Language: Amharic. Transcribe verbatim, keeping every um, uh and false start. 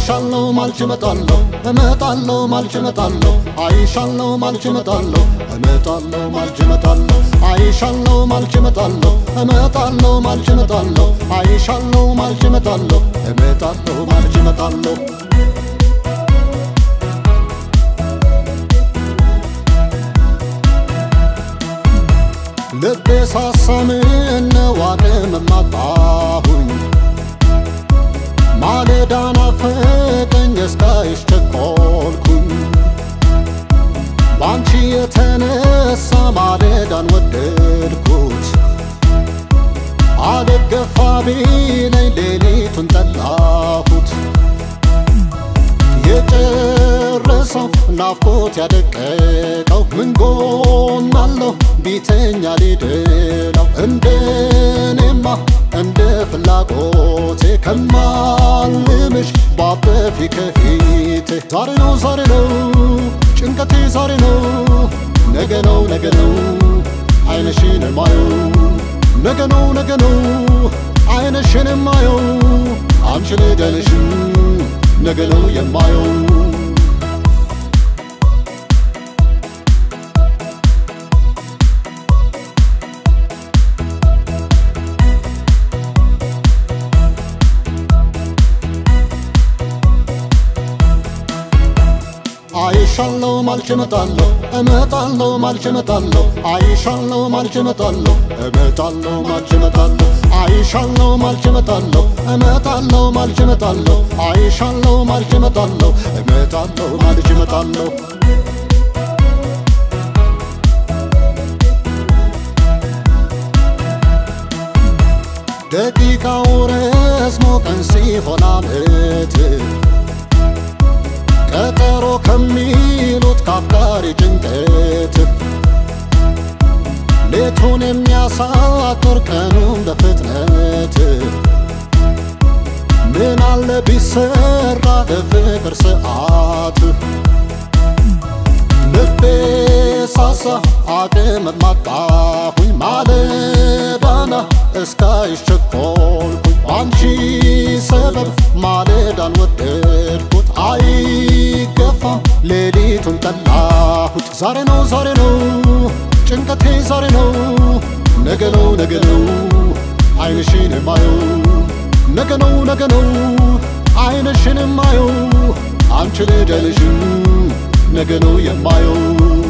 አይሻለው ማልች መጣለው እመጣለው ማልች መጣለው አይሻለው ማልች መጣለው እመጣለው ማልች መጣለው አይሻለው ማልች መጣለው እመጣለው ማልች መጣለው አይሻለው ማልች መጣለው እመጣለው ማልች መጣለው ልቤ ሳሳምን ዋቅም ማጣሁኝ ማለዳ ናፈቀኝ እስካይሽ ቸኮልኩኝ ባንቺ የተነሳ ማለዳን ወደድኩት አደገፋ ቢለኝ ሌሊቱን ጠላሁት የጨረሰው ናፍቆት ያደቀቀው ምን ጎን አለው ቢተኛ ሊድነው እንደኔማ እንደ ፍላጎቴ ከማልምሽ ባበፊ ከፊቴ ዛሬ ነው ዛሬ ነው ጭንቀቴ ዛሬ ነው ነገ ነው ነገ ነው አይንሽን ማየው ነገ ነው ነገ ነው አይንሽን ማየው አንቺ ልደልሽ ነገ ነው የማየው አይሻለው ማልች መጣለው እመጣለው ማልች መጣለው አይሻለው ማልች መጣለው እመጣለው ማልች መጣለው አይሻለው ማልች መጣለው እመጣለው ማልች መጣለው አይሻለው ማልች መጣለው እመጣለው ማልች መጣለው ደቂቃው ረዝሞ ቀን ሲሆን ዓመት ቀጠሮ ከሚሉት ካፍቃሪ ጭንቀት ሌቱን የሚያሳጥር ቀኑን በፍጥነት ምን አለ ቢሰራ በፍቅር ሰዓት ልቤ ሳሳ አቅም ማጣሁኝ ማለዳና እስካይሽ ቸኮልኩኝ ባንቺ ሰበብ ማለዳን ወደድኩት አይገፋም ሌሊቱን ጠላሁት ዛሬ ነው ዛሬ ነው ጭንቀቴ ዛሬ ነው ነገ ነው ነገ ነው አይንሽን ማየው ነገ ነው ነገ ነው አይንሽን ማየው አንቺ ልደልሽ ነገ ነው የማየው